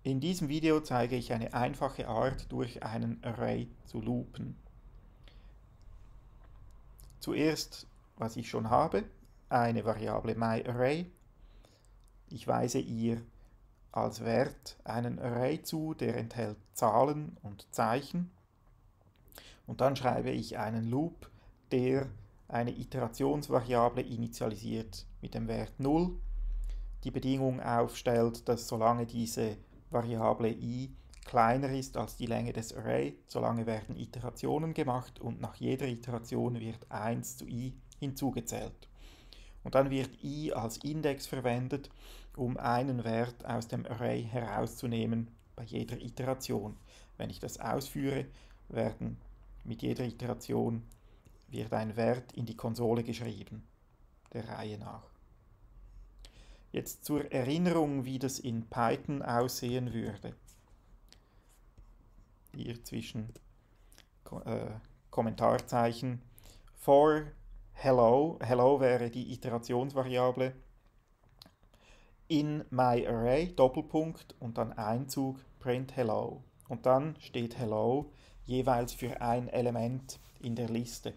In diesem Video zeige ich eine einfache Art, durch einen Array zu loopen. Zuerst, was ich schon habe, eine Variable myArray. Ich weise ihr als Wert einen Array zu, der enthält Zahlen und Zeichen. Und dann schreibe ich einen Loop, der eine Iterationsvariable initialisiert mit dem Wert 0, die Bedingung aufstellt, dass solange diese Variable i kleiner ist als die Länge des Array, solange werden Iterationen gemacht und nach jeder Iteration wird 1 zu i hinzugezählt. Und dann wird i als Index verwendet, um einen Wert aus dem Array herauszunehmen bei jeder Iteration. Wenn ich das ausführe, mit jeder Iteration wird ein Wert in die Konsole geschrieben, der Reihe nach. Jetzt zur Erinnerung, wie das in Python aussehen würde. Hier zwischen Kommentarzeichen. For hello, hello wäre die Iterationsvariable. In myArray, Doppelpunkt und dann Einzug, print hello. Und dann steht hello jeweils für ein Element in der Liste.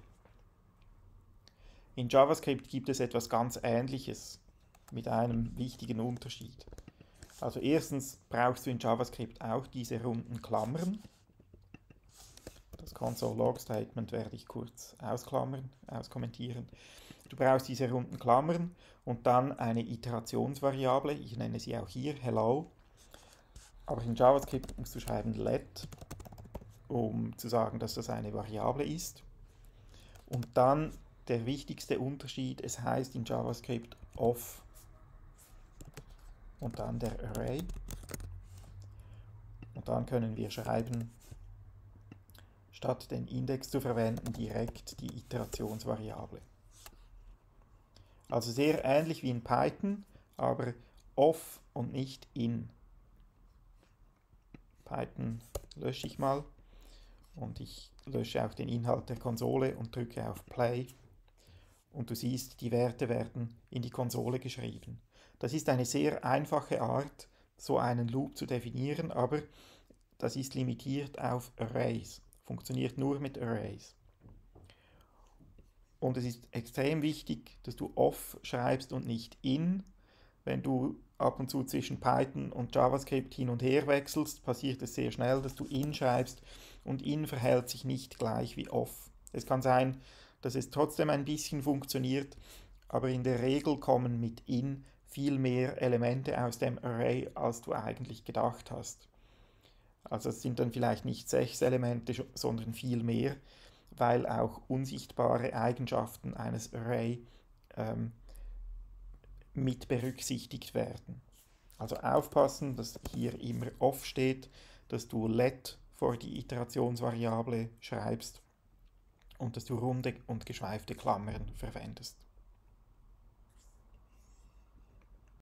In JavaScript gibt es etwas ganz Ähnliches mit einem wichtigen Unterschied. Also erstens brauchst du in JavaScript auch diese runden Klammern. Das Console-Log-Statement werde ich kurz auskommentieren. Du brauchst diese runden Klammern und dann eine Iterationsvariable. Ich nenne sie auch hier hello. Aber in JavaScript musst du schreiben let, um zu sagen, dass das eine Variable ist. Und dann der wichtigste Unterschied, es heißt in JavaScript of und dann der Array. Und dann können wir schreiben, statt den Index zu verwenden, direkt die Iterationsvariable. Also sehr ähnlich wie in Python, aber of und nicht in. Python lösche ich mal und ich lösche auch den Inhalt der Konsole und drücke auf Play. Und du siehst, die Werte werden in die Konsole geschrieben. Das ist eine sehr einfache Art, so einen Loop zu definieren, aber das ist limitiert auf Arrays. Funktioniert nur mit Arrays. Und es ist extrem wichtig, dass du off schreibst und nicht in. Wenn du ab und zu zwischen Python und JavaScript hin und her wechselst, passiert es sehr schnell, dass du in schreibst und in verhält sich nicht gleich wie off. Es kann sein, dass es trotzdem ein bisschen funktioniert, aber in der Regel kommen mit in viel mehr Elemente aus dem Array, als du eigentlich gedacht hast. Also es sind dann vielleicht nicht 6 Elemente, sondern viel mehr, weil auch unsichtbare Eigenschaften eines Array mit berücksichtigt werden. Also aufpassen, dass hier immer off steht, dass du let vor die Iterationsvariable schreibst und dass du runde und geschweifte Klammern verwendest.